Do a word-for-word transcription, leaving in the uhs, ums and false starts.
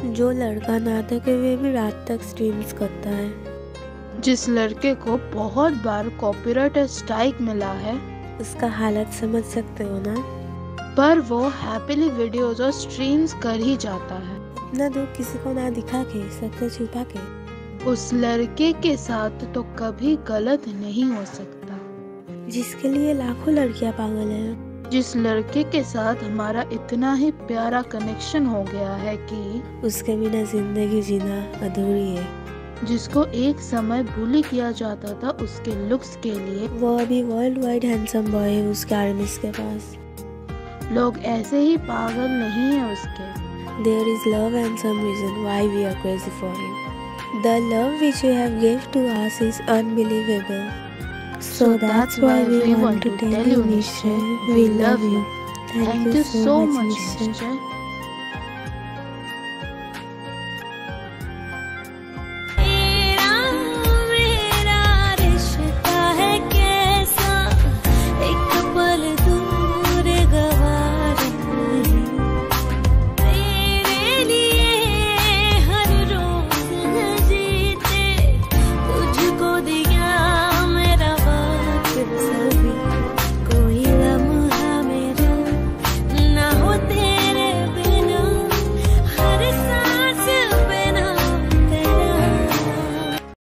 जो लड़का ना देखे हुए भी रात तक स्ट्रीम्स करता है, जिस लड़के को बहुत बार कॉपीराइट स्ट्राइक मिला है, उसका हालत समझ सकते हो ना। पर वो हैप्पीली वीडियोज और स्ट्रीम्स कर ही जाता है, अपना दुख किसी को ना दिखा के, सबसे छुपा के। उस लड़के के साथ तो कभी गलत नहीं हो सकता, जिसके लिए लाखों लड़कियां पागल हैं, जिस लड़के के साथ हमारा इतना ही प्यारा कनेक्शन हो गया है कि उसके बिना जिंदगी जीना अधूरी है, जिसको एक समय बुली किया जाता था उसके लुक्स के लिए, वो अभी वर्ल्ड वाइड हैंडसम बॉय है उसके आर्मीज के पास। लोग ऐसे ही पागल नहीं है उसके। There is love and some reason why we are crazy for him. The love which you have gave to us is unbelievable. So that's why we want to tell you, Nischay, we love you. Thank you so much, Nischay.